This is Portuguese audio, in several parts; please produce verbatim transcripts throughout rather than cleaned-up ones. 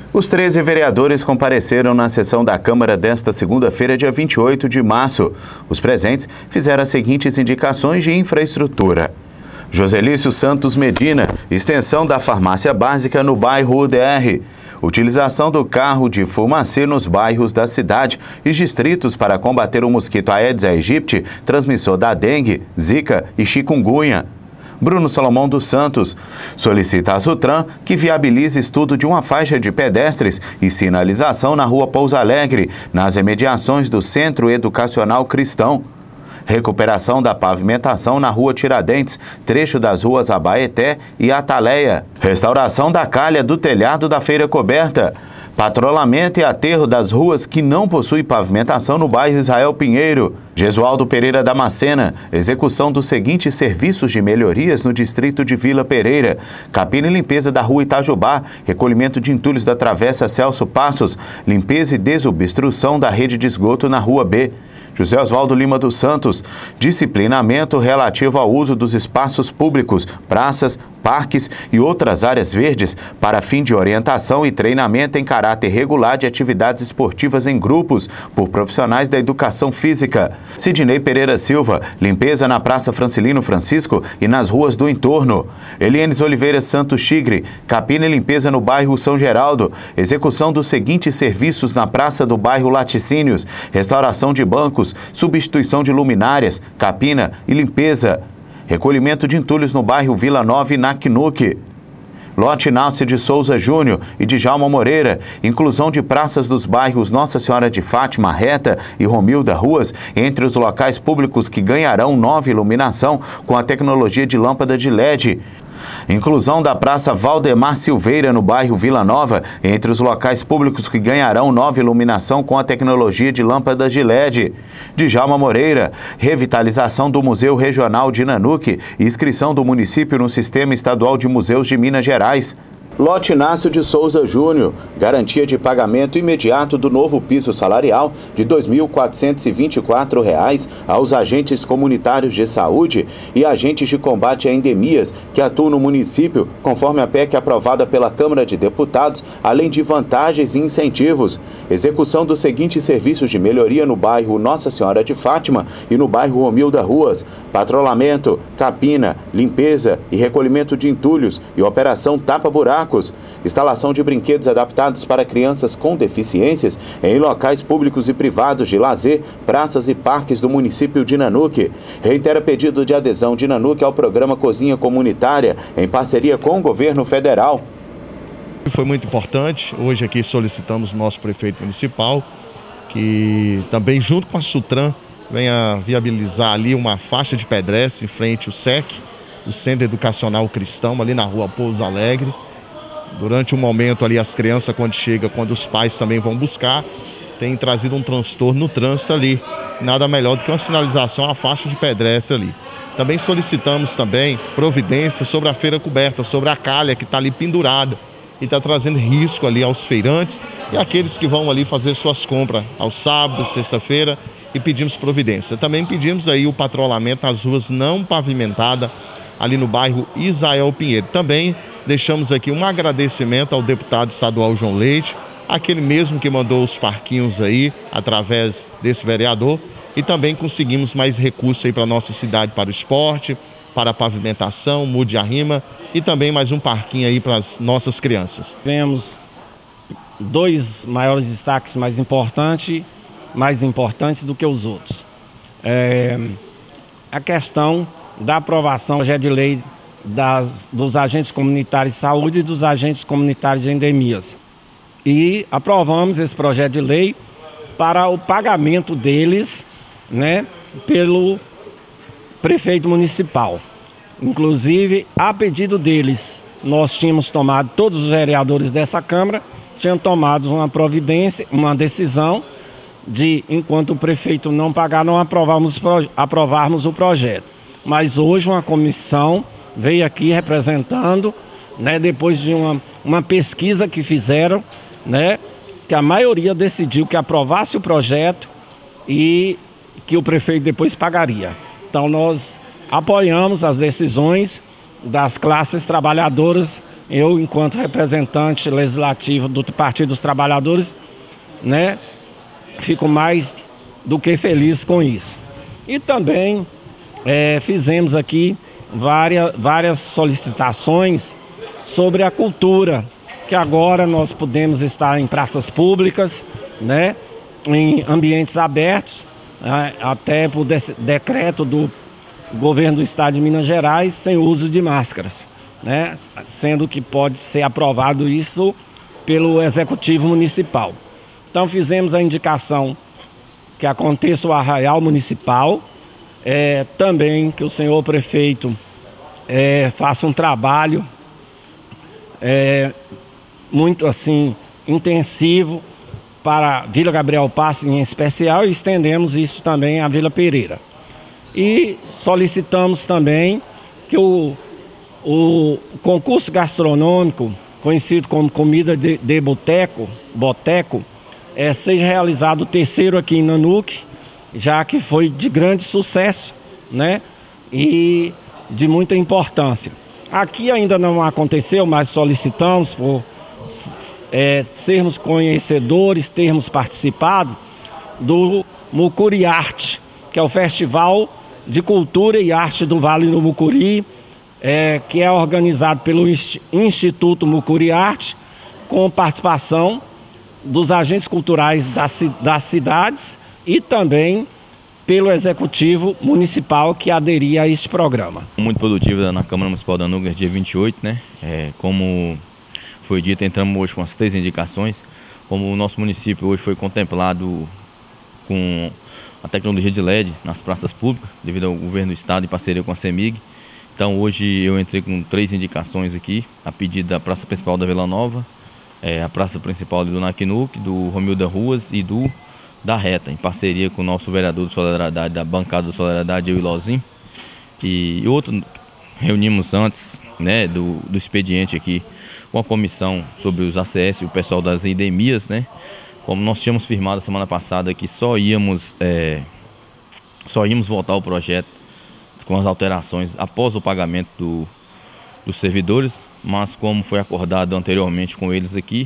Os treze vereadores compareceram na sessão da Câmara desta segunda-feira, dia vinte e oito de março. Os presentes fizeram as seguintes indicações de infraestrutura. Joselício Santos Medina, extensão da farmácia básica no bairro U D R. Utilização do carro de fumacê nos bairros da cidade e distritos para combater o mosquito Aedes aegypti, transmissor da dengue, zika e chikungunya. Bruno Salomão dos Santos solicita à Sutran que viabilize estudo de uma faixa de pedestres e sinalização na rua Pouso Alegre, nas imediações do Centro Educacional Cristão. Recuperação da pavimentação na rua Tiradentes, trecho das ruas Abaeté e Ataleia. Restauração da calha do telhado da feira coberta. Patrulhamento e aterro das ruas que não possuem pavimentação no bairro Israel Pinheiro. Gesualdo Pereira Damascena, execução dos seguintes serviços de melhorias no distrito de Vila Pereira. Capina e limpeza da rua Itajubá, recolhimento de entulhos da travessa Celso Passos, limpeza e desobstrução da rede de esgoto na rua B. José Oswaldo Lima dos Santos, disciplinamento relativo ao uso dos espaços públicos, praças, parques e outras áreas verdes para fim de orientação e treinamento em caráter regular de atividades esportivas em grupos por profissionais da educação física. Sidney Pereira Silva, limpeza na Praça Francilino Francisco e nas ruas do entorno. Elienes Oliveira Santos Chigre, capina e limpeza no bairro São Geraldo, execução dos seguintes serviços na Praça do bairro Laticínios, restauração de bancos, substituição de luminárias, capina e limpeza. Recolhimento de entulhos no bairro Vila Nova e Naquinuque. Lote Inácio de Souza Júnior e Djalma Moreira, inclusão de praças dos bairros Nossa Senhora de Fátima, Reta e Romilda Ruas, entre os locais públicos que ganharão nova iluminação com a tecnologia de lâmpada de L E D. Inclusão da Praça Valdemar Silveira, no bairro Vila Nova, entre os locais públicos que ganharão nova iluminação com a tecnologia de lâmpadas de L E D. Djalma Moreira, revitalização do Museu Regional de Nanuque e inscrição do município no Sistema Estadual de Museus de Minas Gerais. Lote Inácio de Souza Júnior, garantia de pagamento imediato do novo piso salarial de dois mil quatrocentos e vinte e quatro reais aos agentes comunitários de saúde e agentes de combate a endemias que atuam no município, conforme a P E C aprovada pela Câmara de Deputados, além de vantagens e incentivos. Execução dos seguintes serviços de melhoria no bairro Nossa Senhora de Fátima e no bairro Romilda Ruas: patrulhamento, capina, limpeza e recolhimento de entulhos e operação tapa-buraco. Instalação de brinquedos adaptados para crianças com deficiências em locais públicos e privados de lazer, praças e parques do município de Nanuque. Reitera pedido de adesão de Nanuque ao programa Cozinha Comunitária, em parceria com o governo federal. Foi muito importante. Hoje aqui solicitamos o nosso prefeito municipal, que também junto com a Sutran venha viabilizar ali uma faixa de pedestre em frente ao S E C, o Centro Educacional Cristão, ali na rua Pouso Alegre. Durante um momento ali, as crianças, quando chegam, quando os pais também vão buscar, tem trazido um transtorno no trânsito ali. Nada melhor do que uma sinalização à faixa de pedestre ali. Também solicitamos também providência sobre a feira coberta, sobre a calha que está ali pendurada e está trazendo risco ali aos feirantes e aqueles que vão ali fazer suas compras aos sábados, sexta-feira, e pedimos providência. Também pedimos aí o patrulhamento nas ruas não pavimentadas, ali no bairro Israel Pinheiro. Também deixamos aqui um agradecimento ao deputado estadual João Leite, aquele mesmo que mandou os parquinhos aí, através desse vereador, e também conseguimos mais recursos aí para a nossa cidade, para o esporte, para a pavimentação, mude a rima, e também mais um parquinho aí para as nossas crianças. Tivemos dois maiores destaques mais importantes, mais importantes do que os outros. É, a questão da aprovação do projeto de lei das, dos agentes comunitários de saúde e dos agentes comunitários de endemias. E aprovamos esse projeto de lei para o pagamento deles, né, pelo prefeito municipal. Inclusive, a pedido deles, nós tínhamos tomado, todos os vereadores dessa Câmara tinham tomado uma providência, uma decisão de, enquanto o prefeito não pagar, não aprovarmos, aprovarmos o projeto. Mas hoje uma comissão veio aqui representando, né, depois de uma, uma pesquisa que fizeram, né, que a maioria decidiu que aprovasse o projeto e que o prefeito depois pagaria. Então nós apoiamos as decisões das classes trabalhadoras eu, enquanto representante legislativo do Partido dos Trabalhadores, né, fico mais do que feliz com isso. E também é, fizemos aqui várias, várias solicitações sobre a cultura, que agora nós podemos estar em praças públicas, né, em ambientes abertos, né, até por decreto do governo do estado de Minas Gerais, sem uso de máscaras, né, sendo que pode ser aprovado isso pelo Executivo Municipal. Então fizemos a indicação que aconteça o arraial municipal, é, também que o senhor prefeito é, faça um trabalho é, muito assim intensivo para a Vila Gabriel Passos em especial, e estendemos isso também à Vila Pereira. E solicitamos também que o, o concurso gastronômico, conhecido como comida de, de boteco, boteco, é, seja realizado o terceiro aqui em Nanuque, já que foi de grande sucesso, né, e de muita importância. Aqui ainda não aconteceu, mas solicitamos por é, sermos conhecedores, termos participado do Mucuri Arte, que é o Festival de Cultura e Arte do Vale do Mucuri, é, que é organizado pelo Instituto Mucuri Arte, com participação dos agentes culturais das, das cidades e também pelo Executivo Municipal que aderia a este programa. Muito produtiva na Câmara Municipal da Nanuque, dia vinte e oito, né? É, como foi dito, entramos hoje com as três indicações. Como o nosso município hoje foi contemplado com a tecnologia de L E D nas praças públicas, devido ao governo do estado em parceria com a CEMIG. Então hoje eu entrei com três indicações aqui, a pedido da Praça Principal da Vila Nova, é, a Praça Principal do Naquinuque, do Romilda Ruas e do da Reta, em parceria com o nosso vereador de Solidariedade, da bancada da Solidariedade, eu e Lozinho. E outro, reunimos antes, né, do, do expediente aqui com a comissão sobre os A C S e o pessoal das endemias, né? Como nós tínhamos firmado semana passada que só íamos, é, só íamos votar o projeto com as alterações após o pagamento do, dos servidores, mas como foi acordado anteriormente com eles aqui,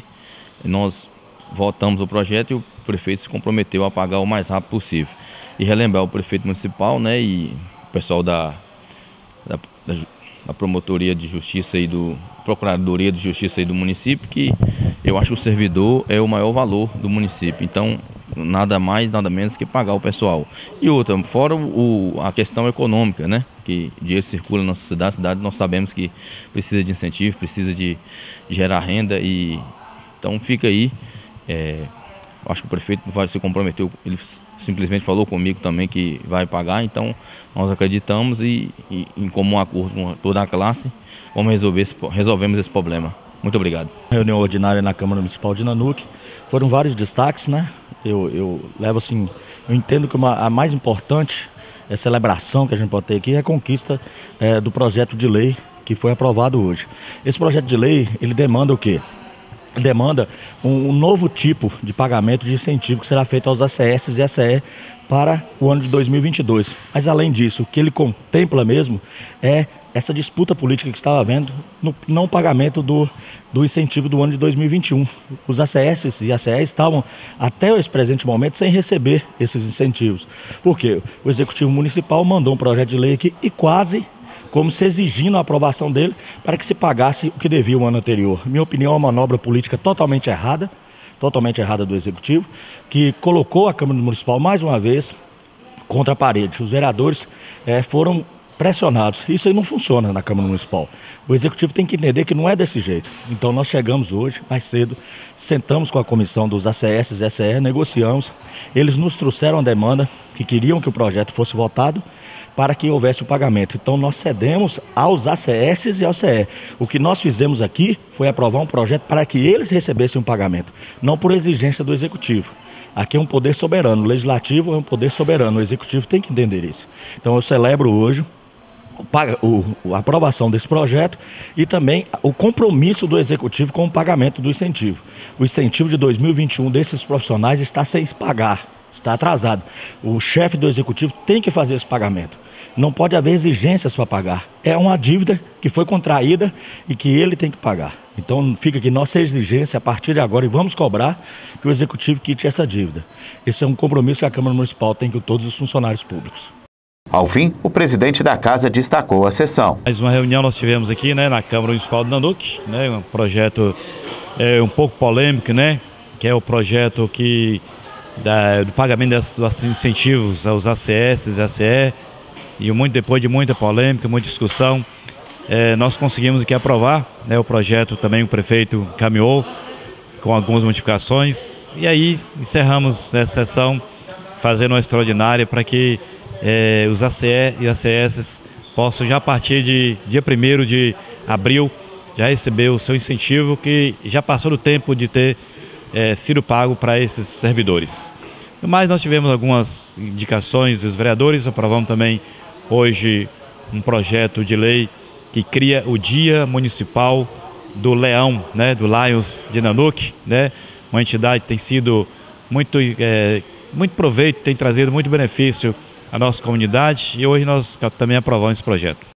nós votamos o projeto e o prefeito se comprometeu a pagar o mais rápido possível. E relembrar o prefeito municipal, né, e o pessoal da, da, da Promotoria de Justiça e do Procuradoria de Justiça e do município, que eu acho que o servidor é o maior valor do município. Então, nada mais, nada menos que pagar o pessoal. E outra, fora o, a questão econômica, né, que dinheiro circula na nossa cidade, a cidade nós sabemos que precisa de incentivo, precisa de gerar renda, e então fica aí. É, acho que o prefeito vai se comprometeu, ele simplesmente falou comigo também que vai pagar, então nós acreditamos e, e em comum acordo com toda a classe, vamos resolver esse, resolvemos esse problema. Muito obrigado. Reunião ordinária na Câmara Municipal de Nanuque, foram vários destaques, né? Eu, eu levo assim, eu entendo que uma, a mais importante é a celebração que a gente pode ter aqui é a conquista é, do projeto de lei que foi aprovado hoje. Esse projeto de lei, ele demanda o quê? Demanda um, um novo tipo de pagamento de incentivo que será feito aos A C S e A C E para o ano de dois mil e vinte e dois. Mas além disso, o que ele contempla mesmo é essa disputa política que estava havendo no não pagamento do, do incentivo do ano de dois mil e vinte e um. Os A C S e A C E estavam até esse presente momento sem receber esses incentivos. Por quê? O Executivo Municipal mandou um projeto de lei aqui e quase como se exigindo a aprovação dele para que se pagasse o que devia o ano anterior. Minha opinião, é uma manobra política totalmente errada, totalmente errada do Executivo, que colocou a Câmara Municipal mais uma vez contra a parede. Os vereadores é, foram pressionados. Isso aí não funciona na Câmara Municipal. O Executivo tem que entender que não é desse jeito. Então nós chegamos hoje, mais cedo, sentamos com a comissão dos A C S e A C E, negociamos. Eles nos trouxeram a demanda que queriam que o projeto fosse votado para que houvesse o pagamento. Então nós cedemos aos A C S e ao C E. O que nós fizemos aqui foi aprovar um projeto para que eles recebessem o pagamento, não por exigência do Executivo. Aqui é um poder soberano, o Legislativo é um poder soberano, o Executivo tem que entender isso. Então eu celebro hoje O, a aprovação desse projeto e também o compromisso do Executivo com o pagamento do incentivo. O incentivo de dois mil e vinte e um desses profissionais está sem pagar, está atrasado. O chefe do executivo tem que fazer esse pagamento. Não pode haver exigências para pagar. É uma dívida que foi contraída e que ele tem que pagar. Então fica aqui nossa exigência a partir de agora e vamos cobrar que o executivo quite essa dívida. Esse é um compromisso que a Câmara Municipal tem com todos os funcionários públicos. Ao fim, o presidente da casa destacou a sessão. Mais uma reunião nós tivemos aqui, né, na Câmara Municipal de Nanuque, né, um projeto é, um pouco polêmico, né, que é o projeto que da, do pagamento dos incentivos aos A C S, A C E, e muito depois de muita polêmica, muita discussão, é, nós conseguimos aqui aprovar, né, o projeto. Também o prefeito encaminhou com algumas modificações e aí encerramos essa sessão fazendo uma extraordinária para que É, os A C E e A C S possam já a partir de dia primeiro de abril já receber o seu incentivo, que já passou do tempo de ter é, sido pago para esses servidores. Mas nós tivemos algumas indicações dos vereadores, aprovamos também hoje um projeto de lei que cria o Dia Municipal do Leão, né, do Lions de Nanuque, né, uma entidade que tem sido muito, é, muito proveito, tem trazido muito benefício a nossa comunidade, e hoje nós também aprovamos esse projeto.